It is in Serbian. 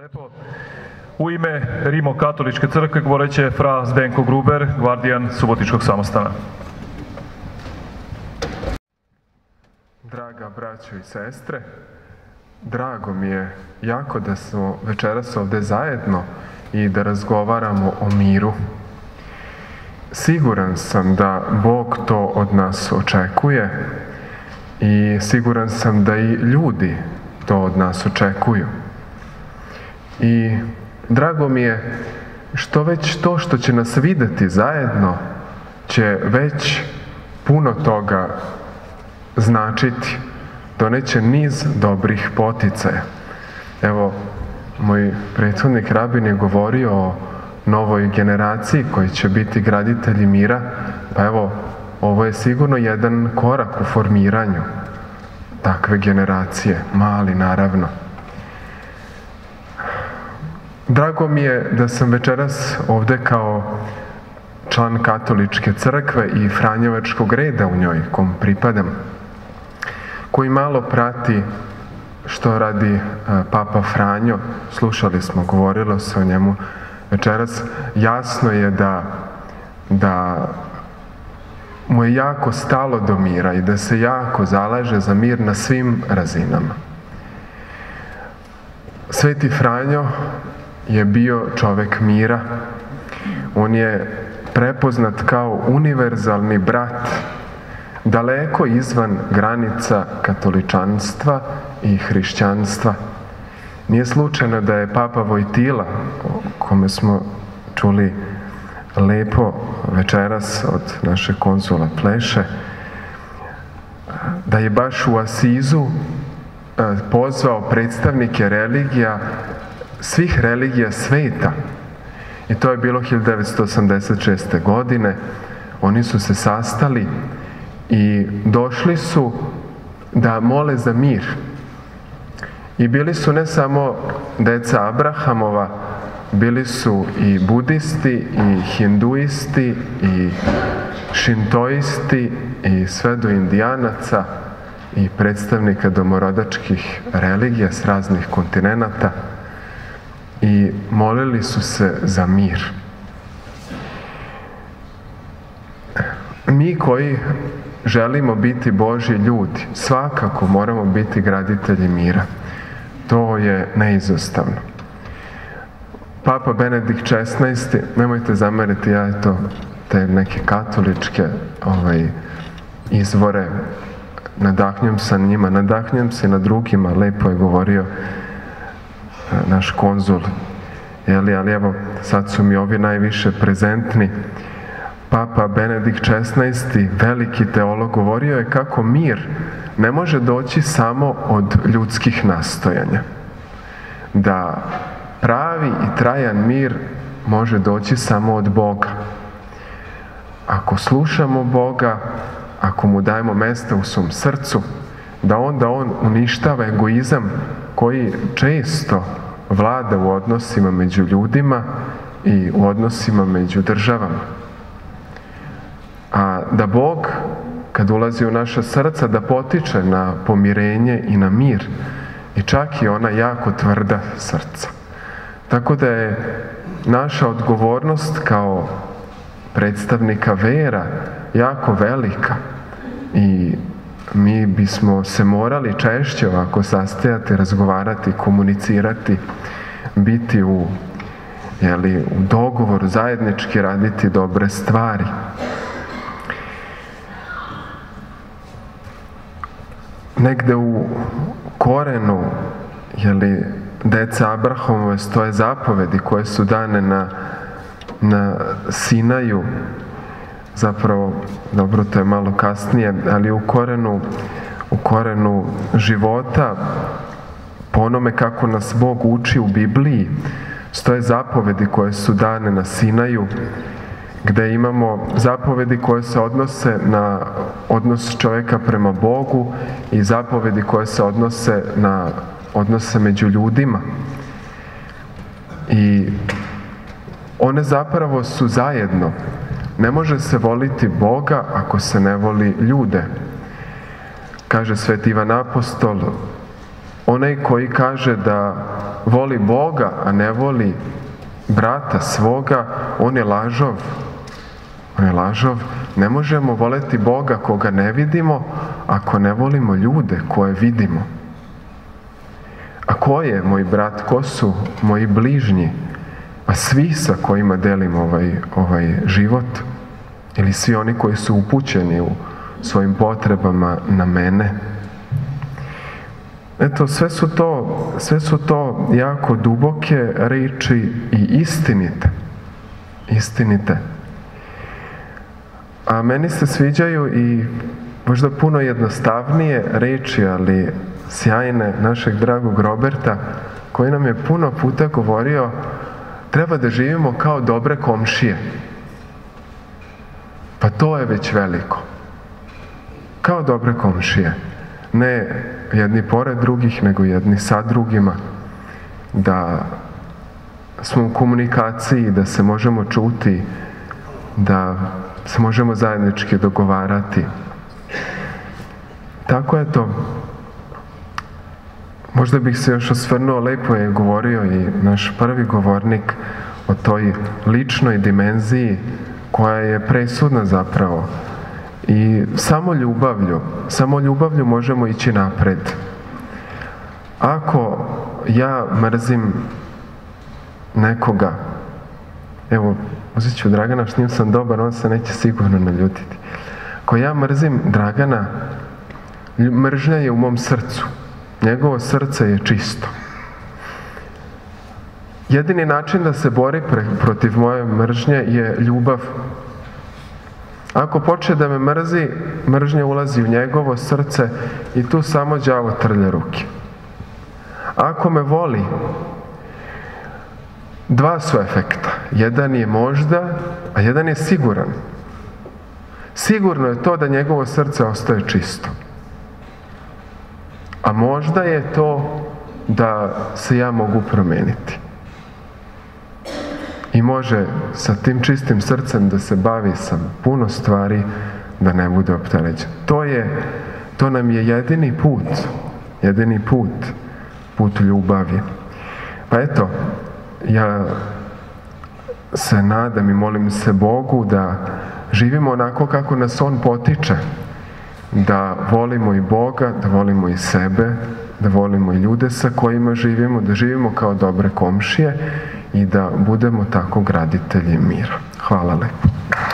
lepo. U ime Rimokatoličke crkve govorit će fra Zdenko Gruber, gvardijan Subotičkog samostana. Draga braćo i sestre, drago mi je jako da smo večeras ovde zajedno i da razgovaramo o miru. Siguran sam da Bog to od nas očekuje i siguran sam da i ljudi to od nas očekuju. I drago mi je što već to što će nas videti zajedno će već puno toga značiti, doneće niz dobrih poticaja. Evo, moj prethodnik rabin je govorio o novoj generaciji koji će biti graditelji mira, pa evo, ovo je sigurno jedan korak u formiranju takve generacije, mali naravno. Drago mi je da sam večeras ovde kao član Katoličke crkve i Franjevačkog reda u njoj, kom pripadam, koji malo prati što radi Papa Franjo. Slušali smo, govorilo se o njemu večeras. Jasno je da mu je jako stalo do mira i da se jako zalaže za mir na svim razinama. Sveti Franjo je bio čovek mira. On je prepoznat kao univerzalni brat, daleko izvan granica katoličanstva i hrišćanstva. Nije slučajno da je Papa Vojtila, o kome smo čuli lepo večeras od našeg konzula Pleše, da je baš u Asizu pozvao predstavnike religija, svih religija sveta. I to je bilo 1986. godine. Oni su se sastali i došli su da mole za mir. I bili su ne samo deca Abrahamova, bili su i budisti, i hinduisti, i šintoisti, i sve do indijanaca, i predstavnika domorodačkih religija s raznih kontinenata. I molili su se za mir. Mi koji želimo biti Božji ljudi, svakako moramo biti graditelji mira. To je neizostavno. Papa Benedikt XVI, nemojte zameriti, ja te neke katoličke izvore, nadahnjem se na njima, nadahnjem se na drugima, lepo je govorio naš konzul, ali evo, sad su mi ovi najviše prezentni. Papa Benedikt XVI, veliki teolog, govorio je kako mir ne može doći samo od ljudskih nastojanja. Da pravi i trajan mir može doći samo od Boga. Ako slušamo Boga, ako mu dajemo mesta u svom srcu, da onda on uništava egoizam koji često vlada u odnosima među ljudima i u odnosima među državama. A da Bog, kad ulazi u naša srca, da potiče na pomirenje i na mir, i čak i ona jako tvrda srca. Tako da je naša odgovornost kao predstavnika vera jako velika i mi bismo se morali češće ovako sastajati, razgovarati, komunicirati, biti u dogovoru, zajednički raditi dobre stvari. Negde u korenu deca Abrahamove stoje zapovedi koje su dane na Sinaju. Zapravo, dobro, to je malo kasnije, ali u korenu života, po onome kako nas Bog uči u Bibliji, stoje zapovedi koje su dane na Sinaju, gde imamo zapovedi koje se odnose na odnos čoveka prema Bogu i zapovedi koje se odnose na odnose među ljudima. I one zapravo su zajedno. Ne može se voliti Boga ako se ne voli ljude. Kaže Sveti Ivan Apostol, Onaj koji kaže da voli Boga, a ne voli brata svoga, on je lažov. On je lažov. Ne možemo voleti Boga koga ne vidimo, ako ne volimo ljude koje vidimo. A ko je moj brat? Ko su moji bližnji? A svi sa kojima delim ovaj život? Ili svi oni koji su upućeni u svojim potrebama na mene? Eto, sve su to jako duboke reči i istinite. A meni se sviđaju i možda puno jednostavnije reči, ali sjajne, našeg dragog Roberta, koji nam je puno puta govorio: treba da živimo kao dobre komšije. Pa to je već veliko. Kao dobre komšije. Ne jedni pored drugih, nego jedni sa drugima. Da smo u komunikaciji, da se možemo čuti, da se možemo zajednički dogovarati. Tako je to. Možda bih se još osvrnuo, lepo je govorio i naš prvi govornik o toj ličnoj dimenziji koja je presudna zapravo. I samo ljubavlju možemo ići napred. Ako ja mrzim nekoga, evo, uzet ću Dragana, s njim sam dobar, on se neće sigurno naljutiti. Ako ja mrzim Dragana, mržnja je u mom srcu. Njegovo srce je čisto. Jedini način da se bori protiv moje mržnje je ljubav. Ako počne da me mrzi, mržnja ulazi u njegovo srce i tu samo đavo trlja ruke. Ako me voli, dva su efekta. Jedan je možda, a jedan je siguran. Sigurno je to da njegovo srce ostaje čisto. A možda je to da se ja mogu promeniti. I može sa tim čistim srcem da se bavi sa puno stvari, da ne bude opterećen. To nam je jedini put ljubavi. Pa eto, ja se nadam i molim se Bogu da živimo onako kako nas On potiče. Da volimo i Boga, da volimo i sebe, da volimo i ljude sa kojima živimo, da živimo kao dobre komšije i da budemo tako graditelji mira. Hvala lepo.